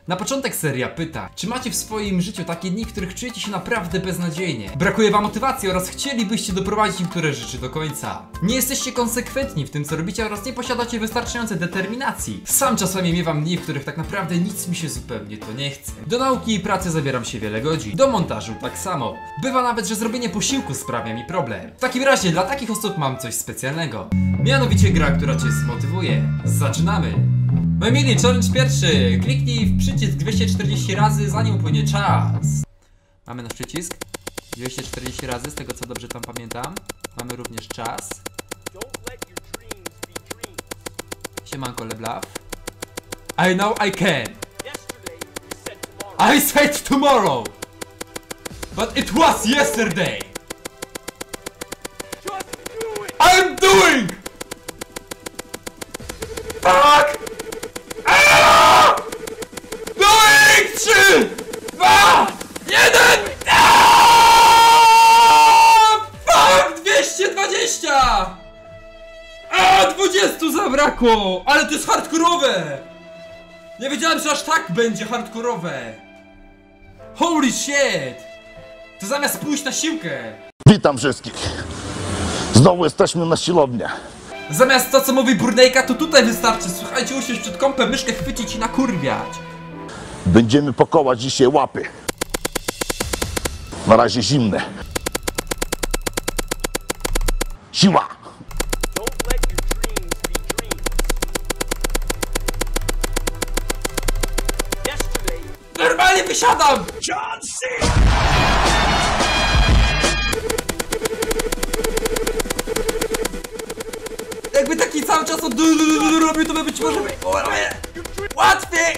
Na początek seria pyta, czy macie w swoim życiu takie dni, w których czujecie się naprawdę beznadziejnie? Brakuje wam motywacji oraz chcielibyście doprowadzić niektóre rzeczy do końca. Nie jesteście konsekwentni w tym, co robicie oraz nie posiadacie wystarczającej determinacji. Sam czasami miewam dni, w których tak naprawdę nic mi się zupełnie to nie chce. Do nauki i pracy zabieram się wiele godzin. Do montażu tak samo. Bywa nawet, że zrobienie posiłku sprawia mi problem. W takim razie dla takich osób mam coś specjalnego. Mianowicie gra, która cię zmotywuje. Zaczynamy! Moi mili, challenge pierwszy. Kliknij w przycisk 240 razy, zanim upłynie czas. Mamy nasz przycisk 240 razy, z tego co dobrze tam pamiętam. Mamy również czas. Siemanko Leblaw. I know I can. I said tomorrow, but it was yesterday. I'm doing. Fuck! Doing! 3, 2, 1! Fuck! 220! 20 zabrakło! Ale to jest hardkorowe! Nie wiedziałem, że aż tak będzie hardkorowe! Holy shit! To zamiast pójść na siłkę! Witam wszystkich! Znowu jesteśmy na siłowni. Zamiast to, co mówi Burnejka, to tutaj wystarczy. Słuchajcie, usiąść przed kąpem, myszkę chwycić i nakurwiać. Będziemy pakować dzisiaj łapy. Na razie zimne. Siła! Normalnie wysiadam! Jakby taki cały czas robił, to by być może łatwiej!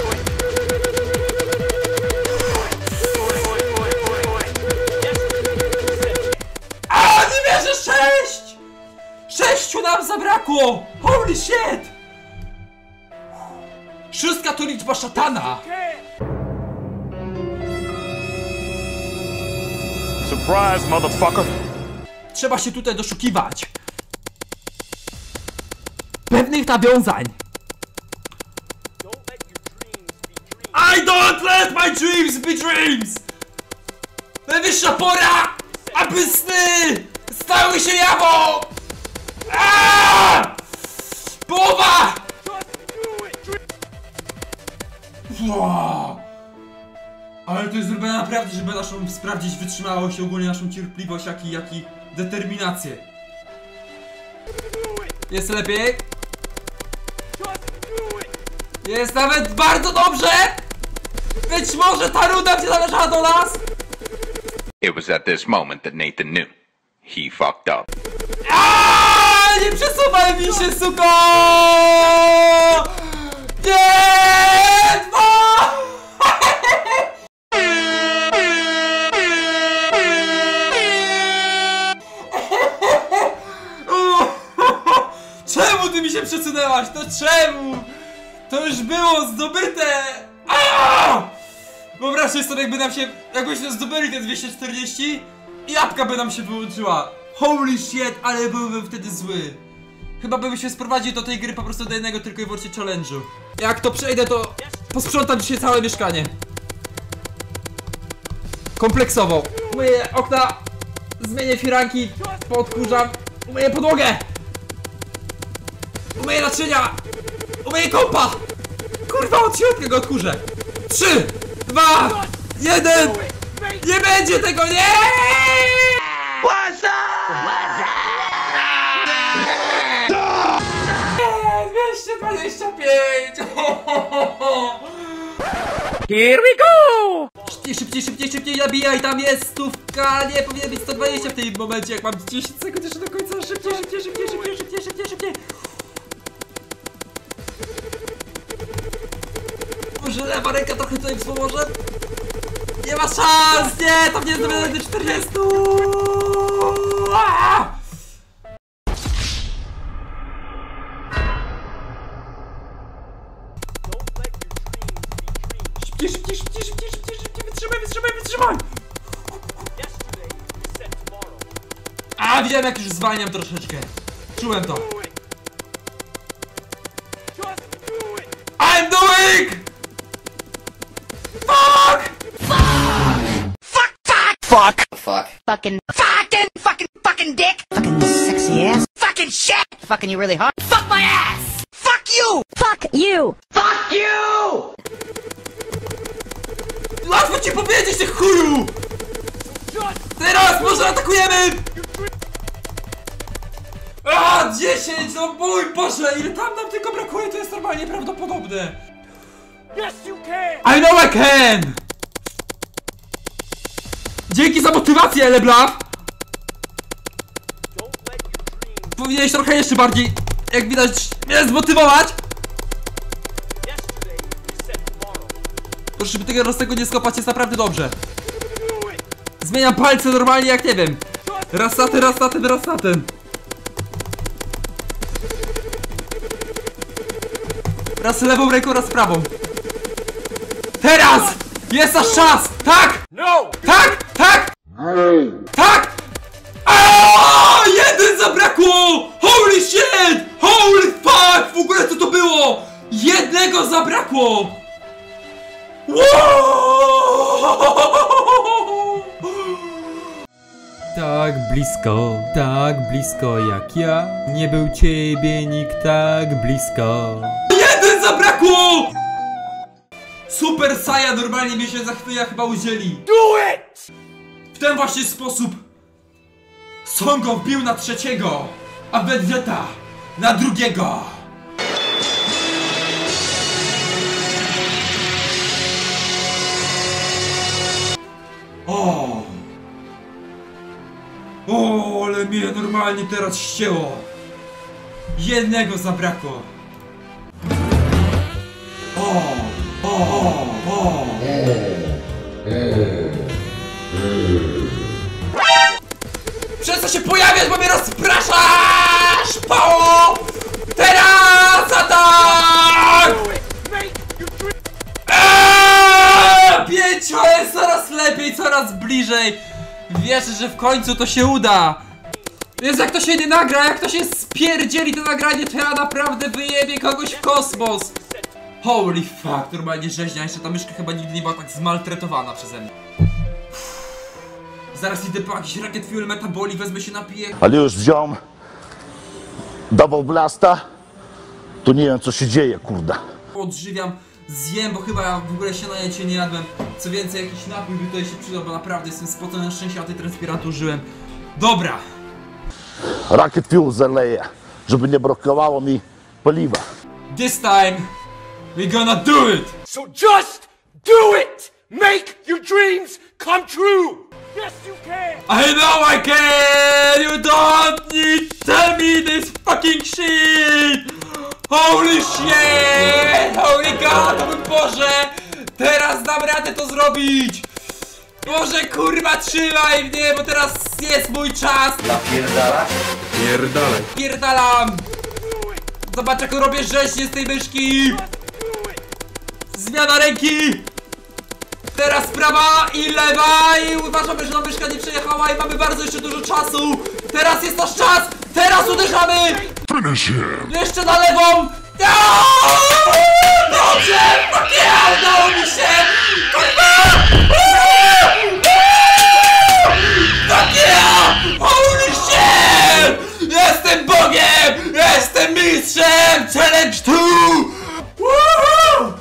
A nie wierzę! 6! 6 nam zabrakło! Holy shit! 6 to liczba szatana! Surprise, motherfucker! Trzeba się tutaj doszukiwać pewnych nawiązań. I don't let my dreams be dreams! Najwyższa pora, aby sny stały się jawą! Połowa! Wow. Ale to jest zrobione naprawdę, żeby naszą sprawdzić wytrzymałość, ogólnie naszą cierpliwość, jak i determinację. Jest lepiej? Jest nawet bardzo dobrze! Być może ta runda będzie należała do nas? It was at this moment that Nathan knew. He fucked up. Nie przesuwaj mi się, suko! Nie! Czemu ty mi się przesunęłaś? To czemu? To już było zdobyte! Wyobraźcie sobie, jakbyśmy zdobyli te 240 i apka by nam się wyłączyła. Holy shit, ale byłbym wtedy zły. Chyba bym się sprowadził do tej gry po prostu do jednego tylko i wyłącznie challenge'u. Jak to przejdę, to posprzątam dzisiaj całe mieszkanie. Kompleksowo. Umyję okna, zmienię firanki, podkurzam, umyję podłogę. Umyję naczynia! Umyję kąpa! Kurwa, od środka go odkurzę! 3, 2, 1! Nie będzie tego, nie! 225! Here we go! Szybciej, nabijaj, tam jest stówka! Nie, powinien być 120 w tym momencie, jak mam 10 sekund jeszcze do końca. Szybciej! Może lewa ręka trochę tutaj wspomoże? Nie ma szans! Nie! Tam nie zdobędę do 40! Szybciej! Wytrzymaj! Widziałem, jak już zwalniam troszeczkę. Czułem to. I'm doing! fuck. Fucking dick. Fucking sexy ass. Fucking shit. Fucking you really hard. Fuck my ass. Fuck you. Fuck you. Fuck you. Łatwo ci powiedzieć, ty chuju! Teraz może atakujemy! A 10, no mój Boże, ile tam nam tylko brakuje, to jest normalnie prawdopodobne. I know I can! Dzięki za motywację, Leblanc! Powinieneś trochę jeszcze bardziej, jak widać, mnie zmotywować! Proszę, żeby tego nie skopać, jest naprawdę dobrze. Zmieniam palce normalnie jak nie wiem. Raz na ten. Raz lewą ręką, raz prawą. Teraz! Jest nasz czas! Tak! No! Tak! Tak! Tak! Aaaa! Jeden zabrakło! Holy shit! Holy fuck! W ogóle co to było? Jednego zabrakło! Wow! Tak blisko jak ja. Nie był ciebie nikt tak blisko. Jeden zabrakło! Super Saiyan normalnie mi się za chwilę chyba udzieli. Do it! W ten właśnie sposób Songo wbił na trzeciego, a Vegeta na drugiego. O, ale mnie normalnie teraz ścięło. Jednego zabrakło. Przestań się pojawiać, bo mnie rozpraszasz! Pało! Teraz atak! Pięcio jest coraz lepiej, coraz bliżej. Wierzę, że w końcu to się uda. Więc jak to się nie nagra, jak to się spierdzieli to nagranie, to ja naprawdę wyjebię kogoś w kosmos. Holy fuck, normalnie rzeźnia, jeszcze ta myszka chyba nigdy nie była tak zmaltretowana przeze mnie. Zaraz idę po jakiś Rocket Fuel Metaboli, wezmę się napiję. Ale już wziąłem Double Blasta, to nie wiem co się dzieje, kurde. Odżywiam, zjem, bo chyba w ogóle się na jecie nie jadłem. Co więcej, jakiś napój by tutaj się przydał, bo naprawdę jestem spocony, na szczęście na tej transpirator użyłem. Dobra. Rocket Fuel zaleję, żeby nie brakowało mi paliwa. This time, we're gonna do it! So just do it! Make your dreams come true! Yes, you can! I know I can! You don't need to tell me this fucking shit! Holy shit! Holy god, o mój Boże! Teraz dam radę to zrobić! Boże, kurwa, trzymaj mnie, bo teraz jest mój czas! Napierdalać? Pierdalam! Zobacz, jak robię rzeźnie z tej myszki! Zmiana ręki! Teraz prawa i lewa i uważamy, że myszka nie przejechała i mamy bardzo jeszcze dużo czasu! Teraz jest nasz czas! Teraz uderzamy! Jeszcze na lewą! Dobrze! Fuck yeah! Udało mi się! Kurwa! Fuck yeah! Holy shit! Jestem Bogiem! Jestem mistrzem! Challenge 2! Woohoo!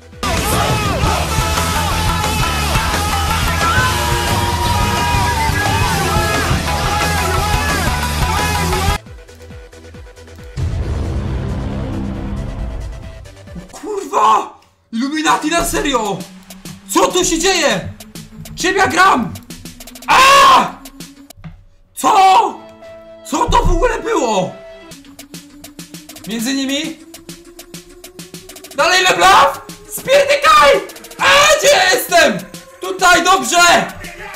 Kurwa! Illuminati na serio! Co tu się dzieje? Czym ja gram? A! Co? Co to w ogóle było? Między nimi? Dalej Leblanc! Spierdykaj! A, gdzie jestem? Tutaj, dobrze!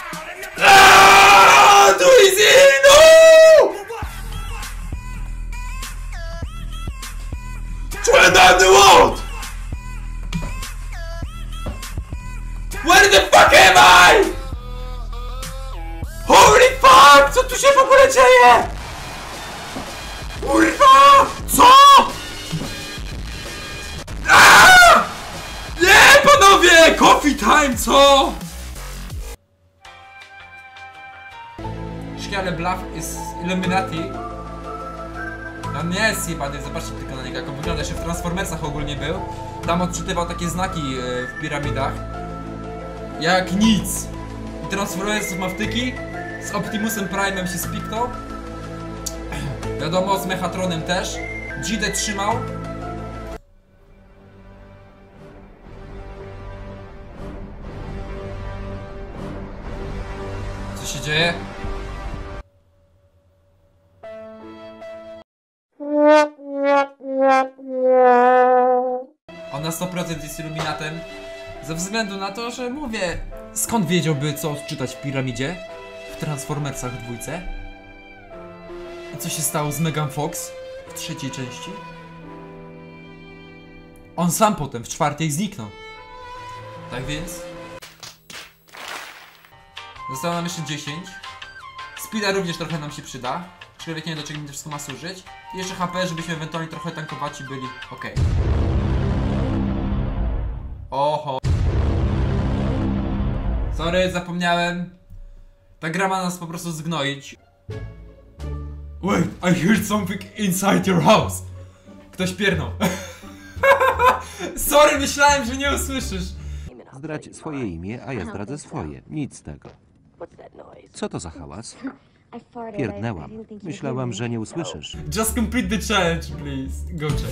A, tu easy, no! Turn down the world! Where the fuck am I? Holy fuck! Co tu się w ogóle dzieje? Kurwa! Co? Aaaa! Nie, panowie! Coffee time, co? książki, ale Bluff is Illuminati. On nie jest jebany, zobaczcie tylko na niego, jak on wygląda. Jeszcze w Transformersach ogólnie był. Tam odczytywał takie znaki w piramidach. Jak nic. I Transformersów ma wtyki. Z Optimusem Prime'em się spiknął. Wiadomo, z Mechatronem też. Gidę trzymał. Co się dzieje? On na 100% jest Illuminatem. Ze względu na to, że mówię, skąd wiedziałby co odczytać w piramidzie? W Transformersach dwójce? I co się stało z Megan Fox w trzeciej części? On sam potem w czwartej zniknął. Tak więc zostało nam jeszcze 10. Speeda również trochę nam się przyda. Człowiek nie wie, do czego mi to wszystko ma służyć. I jeszcze HP, żebyśmy ewentualnie trochę tankowaci byli. Okej. Oho. Sorry, zapomniałem. Ta gra ma nas po prostu zgnoić. Wait, I heard something inside your house. Ktoś piernął. Sorry, myślałem, że nie usłyszysz. Zdradź swoje imię, a ja zdradzę swoje. Nic z tego. Co to za hałas? Pierdnęłam. Myślałam, że nie usłyszysz. Just complete the challenge, please. Go check.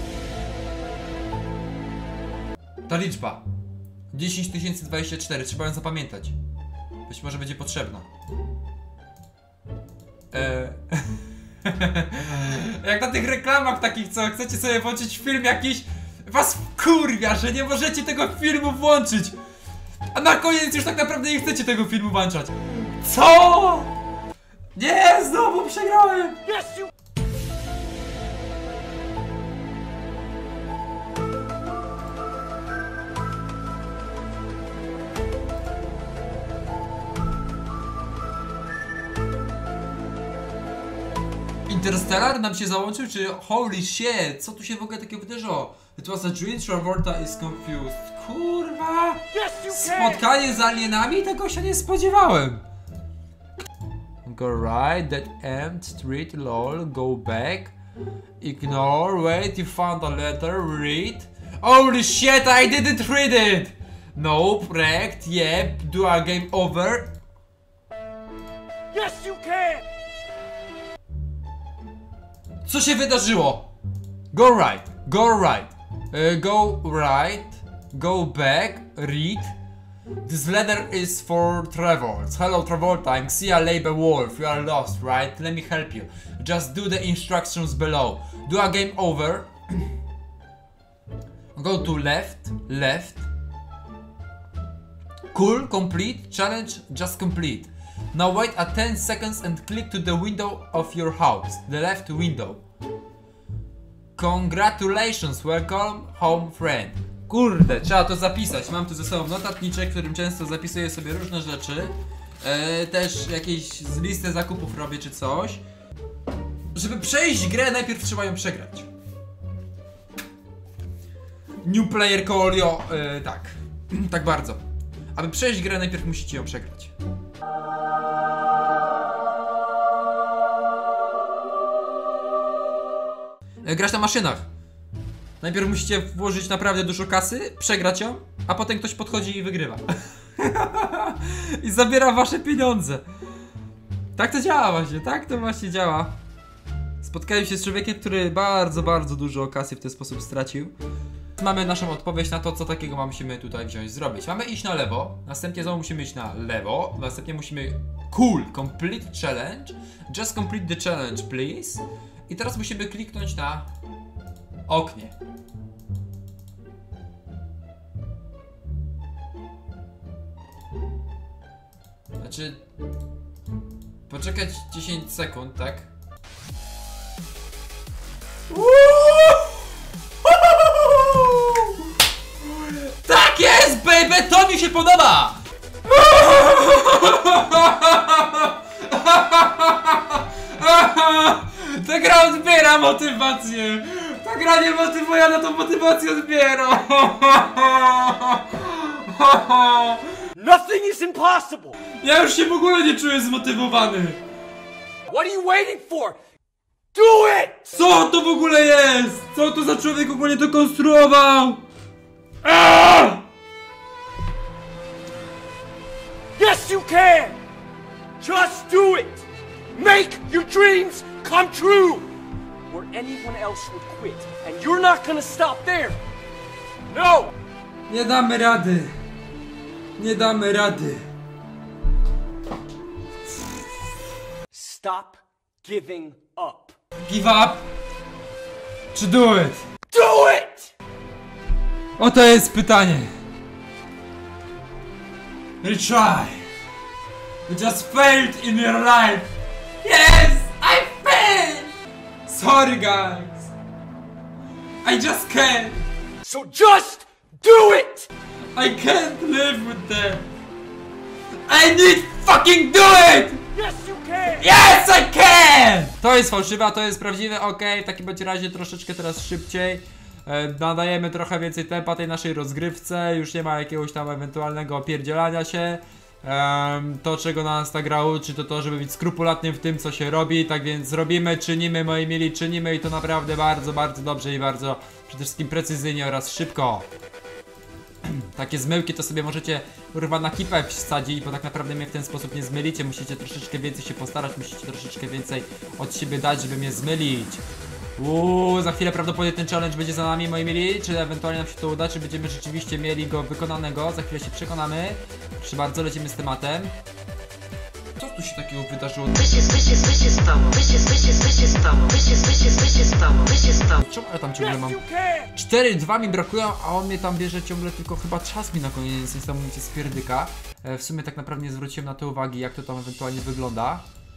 Ta liczba 10 024, trzeba ją zapamiętać. Być może będzie potrzebna. Jak na tych reklamach takich, co chcecie sobie włączyć film jakiś, was wkurwia, że nie możecie tego filmu włączyć. A na koniec już tak naprawdę nie chcecie tego filmu włączać. Co? Nie, znowu przegrałem! Yes, you. Interstellar nam się załączył, czy holy shit, co tu się w ogóle takiego wydarzyło? It was a dream, Travolta is confused. Kurwa! Yes, you can. Spotkanie z alienami? Tego się nie spodziewałem. Go right, that end, street, lol, go back. Ignore, wait, you found a letter, read. Holy shit, I didn't read it! Nope, wrecked, yep, do a game over. Yes, you can. Co się wydarzyło? Go right, go right, go right, go back, read. This letter is for Travolta. Hello Travolta, I'm Sia Labor Wolf. You are lost, right? Let me help you. Just do the instructions below. Do a game over. Go to left, left. Cool, complete, challenge, just complete. Now wait a 10 seconds and click to the window of your house, the left window. Congratulations, welcome home friend. Kurde, trzeba to zapisać. Mam tu ze sobą notatniczek, w którym często zapisuję sobie różne rzeczy. Też jakieś z listę zakupów robię czy coś. Żeby przejść grę, najpierw trzeba ją przegrać. New player Colio, tak. Tak bardzo. Aby przejść grę, najpierw musicie ją przegrać. Grać na maszynach. Najpierw musicie włożyć naprawdę dużo kasy, przegrać ją, a potem ktoś podchodzi i wygrywa. I zabiera wasze pieniądze. Tak to działa właśnie, tak to właśnie działa. Spotkałem się z człowiekiem, który bardzo dużo kasy w ten sposób stracił. Mamy naszą odpowiedź na to, co takiego musimy tutaj wziąć, zrobić. Mamy iść na lewo, następnie znowu musimy iść na lewo, następnie musimy cool, complete challenge, just complete the challenge please. I teraz musimy kliknąć na oknie. Znaczy, poczekać 10 sekund, tak? Tak jest, baby! To mi się podoba! Ta gra odbiera motywację! Ta gra nie motywuje, na tą motywację odbiera! Nothing is impossible. Ja już się w ogóle nie czuję zmotywowany! What are you waiting for? Do it! Co to w ogóle jest? Co to za człowiek w ogóle to konstruował? Yes, you can! Just do it! Make your dreams come true! Where anyone else would quit, and you're not gonna stop there! No! Nie damy rady. Nie damy rady. Stop giving up. Give up? Czy do it? Do it! Oto jest pytanie. Retry. You just failed in your life. Yes, I failed. Sorry guys. I just can't. So just do it! I can't live with them. I need fucking do it. Yes, you can! Yes, I can! To jest fałszywe, a to jest prawdziwe, okej, w takim bądź razie troszeczkę teraz szybciej. Nadajemy trochę więcej tempa tej naszej rozgrywce, już nie ma jakiegoś tam ewentualnego opierdzielania się. To, czego nas ta gra uczy, to to, żeby być skrupulatnym w tym, co się robi, tak więc robimy, czynimy, moi mili, czynimy i to naprawdę bardzo, bardzo dobrze i bardzo przede wszystkim precyzyjnie oraz szybko. Takie zmyłki to sobie możecie kurwa na kipę wsadzić, bo tak naprawdę mnie w ten sposób nie zmylicie. Musicie troszeczkę więcej się postarać, musicie troszeczkę więcej od siebie dać, żeby mnie zmylić. Za chwilę prawdopodobnie ten challenge będzie za nami, moi mili. Czy ewentualnie nam się to uda, czy będziemy rzeczywiście mieli go wykonanego. Za chwilę się przekonamy. Proszę bardzo, lecimy z tematem. Co tu się takiego wydarzyło? Czemu ja tam ciągle mam? 4-2 mi brakują, a on mnie tam bierze ciągle, tylko chyba czas mi na koniec niesamowicie spierdyka. W sumie tak naprawdę nie zwróciłem na to uwagi, jak to tam ewentualnie wygląda.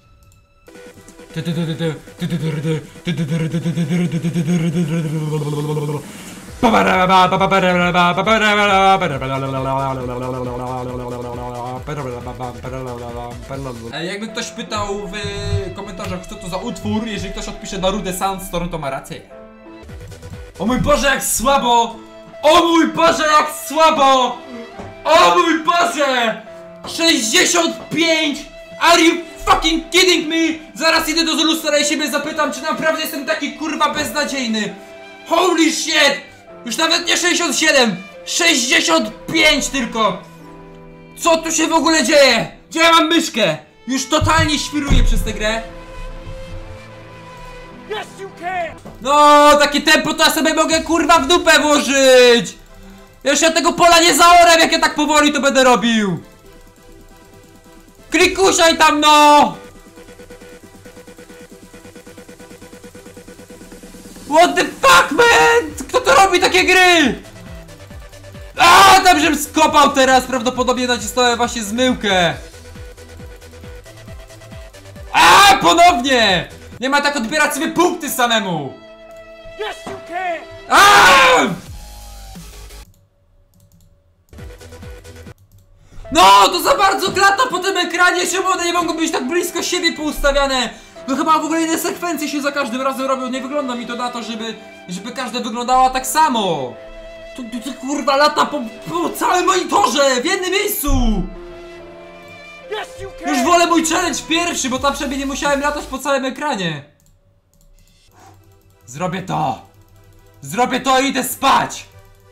Jakby ktoś pytał w komentarzach, co to za utwór, jeżeli ktoś odpisze Darude Sandstorm, to ma rację. O mój Boże, jak słabo! O mój Boże, jak słabo! O mój Boże! 65! Are you fucking kidding me? Zaraz idę do lustra i siebie zapytam, czy naprawdę jestem taki kurwa beznadziejny. Holy shit! Już nawet nie 67! 65 tylko! Co tu się w ogóle dzieje? Gdzie ja mam myszkę? Już totalnie świruję przez tę grę. Yes, you can! No, takie tempo to ja sobie mogę kurwa w dupę włożyć! Już ja tego pola nie zaorę, jak ja tak powoli to będę robił! Klikusiaj tam, no! What the fuck, man? Kto to robi takie gry? A, tam żebym skopał teraz, prawdopodobnie nacisnąłem właśnie zmyłkę. A, ponownie! Nie ma tak odbierać sobie punkty samemu! Yes, you can! A! No, to za bardzo klata po tym ekranie, czemu one nie mogą być tak blisko siebie poustawiane? No chyba w ogóle inne sekwencje się za każdym razem robią, nie wygląda mi to na to, żeby każda wyglądała tak samo. To kurwa lata po całym monitorze, w jednym miejscu! Yes, you can! Już wolę mój challenge pierwszy, bo tam przynajmniej nie musiałem latać po całym ekranie. Zrobię to! Zrobię to i idę spać!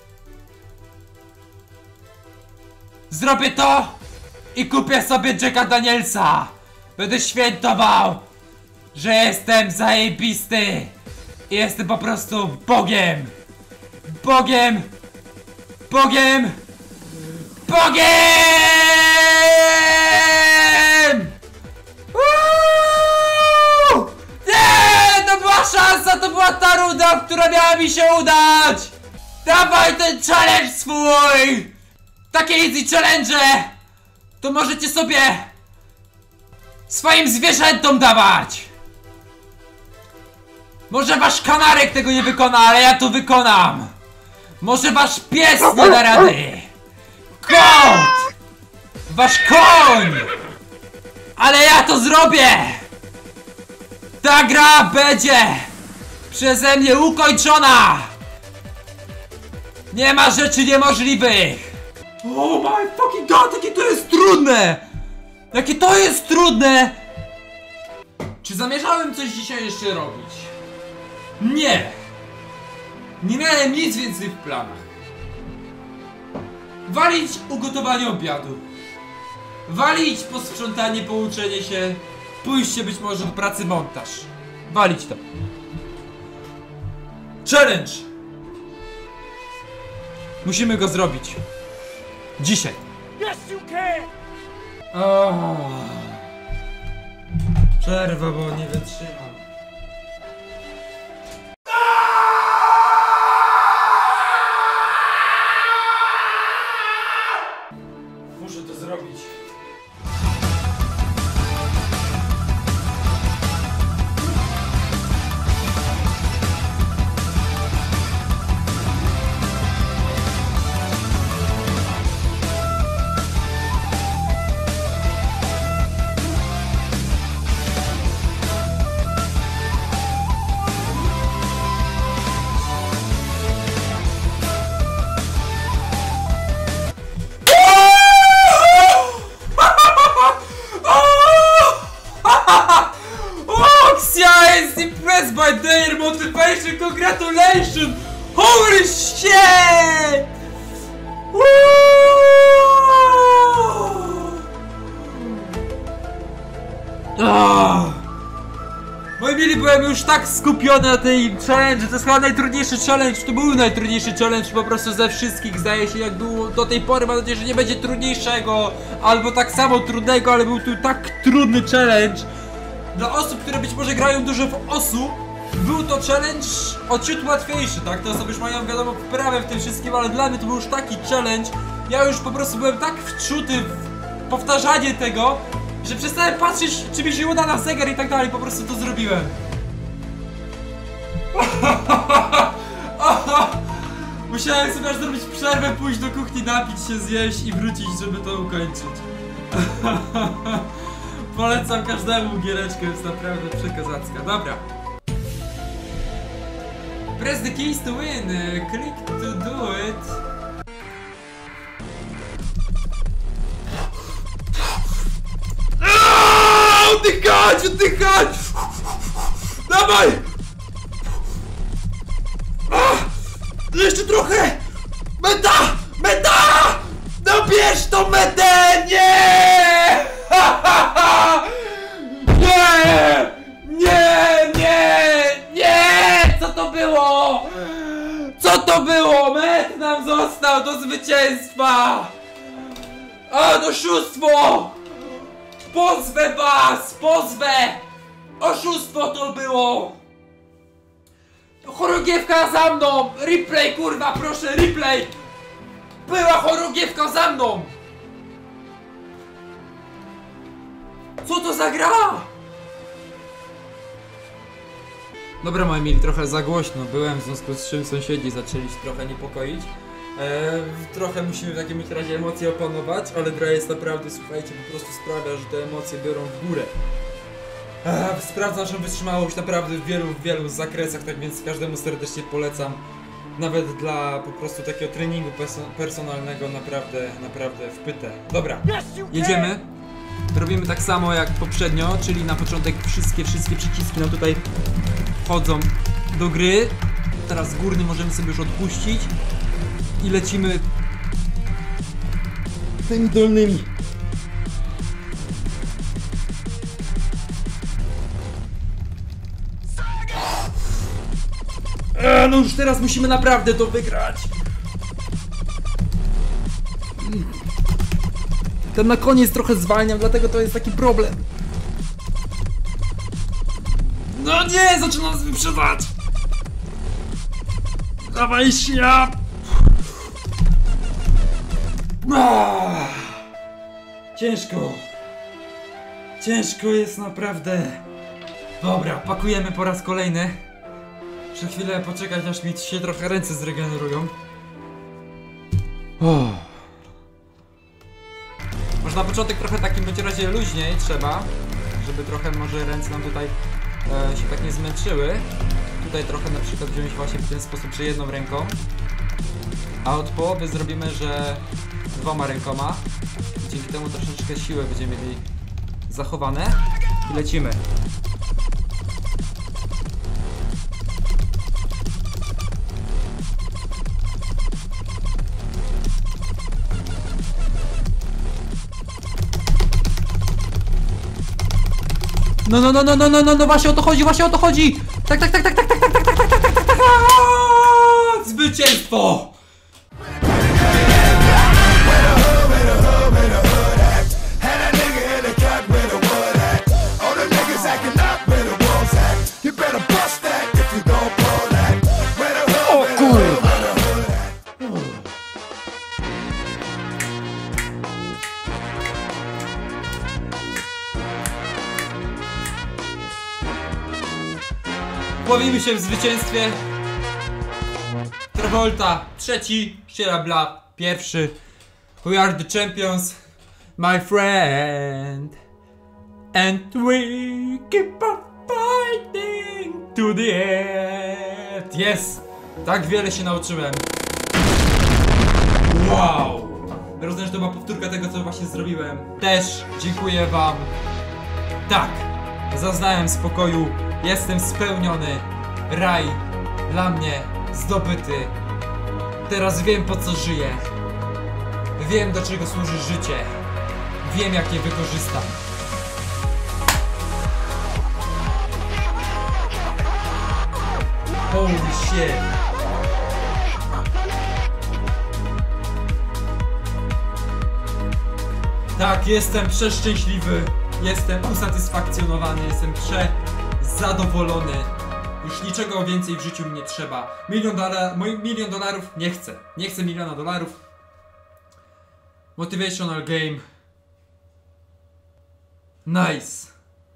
Zrobię to i kupię sobie Jacka Danielsa! Będę świętował, że jestem zajebisty! I jestem po prostu Bogiem! Bogiem! Bogiem! Bogiem! Nie! To była szansa, to była ta runda, która miała mi się udać! Dawaj ten challenge swój! Takie easy challenge! To możecie sobie swoim zwierzętom dawać! Może wasz kanarek tego nie wykona, ale ja to wykonam! Może wasz pies nie da rady! Kot! Wasz koń! Ale ja to zrobię! Ta gra będzie przeze mnie ukończona! Nie ma rzeczy niemożliwych! Oh my fucking god, jakie to jest trudne! Jakie to jest trudne! Czy zamierzałem coś dzisiaj jeszcze robić? Nie! Nie miałem nic więcej w planach. Walić ugotowanie obiadu. Walić posprzątanie, pouczenie się, pójście być może do pracy, montaż. Walić to. Challenge! Musimy go zrobić. Dzisiaj. Yes, you can! Przerwa, bo nie wytrzymam. Muszę to zrobić. Impressed by their motivation, congratulations! Holy shit! Woo! Moi mili, byłem już tak skupiony na tej challenge, to jest chyba najtrudniejszy challenge, to był najtrudniejszy challenge po prostu ze wszystkich, zdaje się, jak było do tej pory. Mam nadzieję, że nie będzie trudniejszego, albo tak samo trudnego, ale był tu tak trudny challenge. Dla osób, które być może grają dużo w osu, był to challenge o ciut łatwiejszy, tak? Te osoby już mają, wiadomo, wprawę w tym wszystkim, ale dla mnie to był już taki challenge. Ja już po prostu byłem tak wczuty w powtarzanie tego, że przestałem patrzeć, czy mi się uda na zegar i tak dalej, po prostu to zrobiłem. Musiałem sobie aż zrobić przerwę, pójść do kuchni, napić się, zjeść i wrócić, żeby to ukończyć. Polecam każdemu giereczkę, jest naprawdę przekazacka. Dobra. Press the keys to win. Click to do it. Oddychać, oddychać! Dawaj! Jeszcze trochę! Meta! Meta! No bierz tą metę! Nie! Nie! Nie! Nie! Nie! Co to było? Co to było? Met nam został do zwycięstwa! A, to oszustwo! Pozwę was! Pozwę! Oszustwo to było! Chorągiewka za mną! Replay, kurwa, proszę, replay! Była chorągiewka za mną! Co to za gra? Dobra, moi mili, trochę za głośno byłem, w związku z czym sąsiedzi zaczęli się trochę niepokoić. Trochę musimy w takim razie emocje opanować, ale gra jest naprawdę, słuchajcie, po prostu sprawia, że te emocje biorą w górę. Sprawdzam, że wytrzymałość naprawdę w wielu zakresach, tak więc każdemu serdecznie polecam. Nawet dla po prostu takiego treningu personalnego naprawdę wpytę. Dobra, jedziemy. Robimy tak samo jak poprzednio, czyli na początek wszystkie przyciski nam tutaj wchodzą do gry. Teraz górny możemy sobie już odpuścić i lecimy tymi dolnymi. No już teraz musimy naprawdę to wygrać. Ten na koniec trochę zwalniam, dlatego to jest taki problem. No nie, zaczyna nas wyprzedzać. Dawaj się. Ciężko. Ciężko jest naprawdę. Dobra, pakujemy po raz kolejny. Muszę chwilę poczekać, aż mi się trochę ręce zregenerują. Może na początek trochę takim bądź razie luźniej trzeba, żeby trochę może ręce nam tutaj się tak nie zmęczyły. Tutaj trochę na przykład wziąć właśnie w ten sposób, że jedną ręką. A od połowy zrobimy, że dwoma rękoma. Dzięki temu troszeczkę siły będziemy mieli zachowane. I lecimy. No, właśnie o to chodzi, Tak. Zwycięstwo! Bawimy się w zwycięstwie. Travolta trzeci, Shia LaBeouf pierwszy. We are the champions, my friend. And we keep on fighting to the end. Yes! Tak wiele się nauczyłem. Wow! Rozumiem, że to była powtórka tego, co właśnie zrobiłem. Też dziękuję wam. Tak! Zaznałem spokoju. Jestem spełniony. Raj dla mnie zdobyty. Teraz wiem, po co żyję. Wiem, do czego służy życie. Wiem, jak je wykorzystam. Holy shit. Tak, jestem przeszczęśliwy. Jestem usatysfakcjonowany. Jestem zadowolony. Już niczego więcej w życiu mi nie trzeba. Milion dolarów nie chcę. Nie chcę $1 miliona. Motivational game. Nice.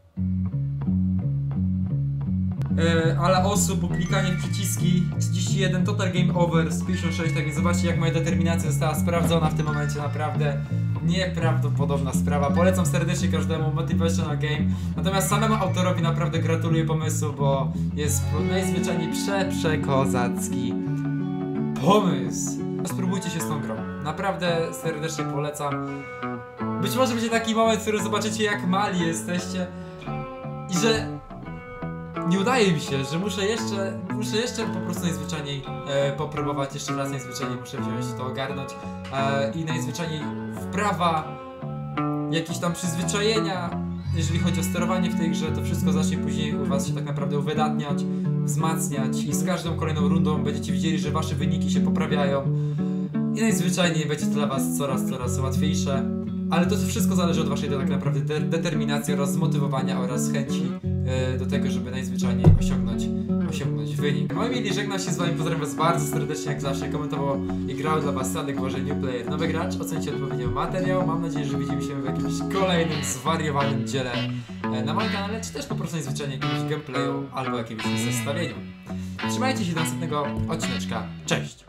Ale osób, bo klikanie w przyciski 31, total game over z 56, tak więc zobaczcie, jak moja determinacja została sprawdzona w tym momencie, naprawdę nieprawdopodobna sprawa. Polecam serdecznie każdemu Motivational Game, natomiast samemu autorowi naprawdę gratuluję pomysłu, bo jest najzwyczajniej przekozacki pomysł. Spróbujcie się z tą grą, naprawdę serdecznie polecam. Być może będzie taki moment, w którym zobaczycie, jak mali jesteście i że nie udaje mi się, że muszę jeszcze po prostu najzwyczajniej popróbować, jeszcze raz najzwyczajniej muszę wziąć to ogarnąć i najzwyczajniej wprawa, jakieś tam przyzwyczajenia, jeżeli chodzi o sterowanie w tej grze, to wszystko zacznie później u was się tak naprawdę uwydatniać, wzmacniać i z każdą kolejną rundą będziecie widzieli, że wasze wyniki się poprawiają i najzwyczajniej będzie to dla was coraz łatwiejsze. Ale to wszystko zależy od waszej tak naprawdę determinacji oraz zmotywowania oraz chęci do tego, żeby najzwyczajniej osiągnąć wynik. Moi mili, żegnam się z wami, pozdrawiam was bardzo serdecznie, jak zawsze komentował i grał dla was Sadek, Boże, New Player, nowy gracz. Ocencie odpowiednio materiał, mam nadzieję, że widzimy się w jakimś kolejnym zwariowanym dziele na moim kanale, czy też po prostu najzwyczajniej jakimś gameplayu albo jakimś zestawieniu. Trzymajcie się do następnego odcineczka, cześć!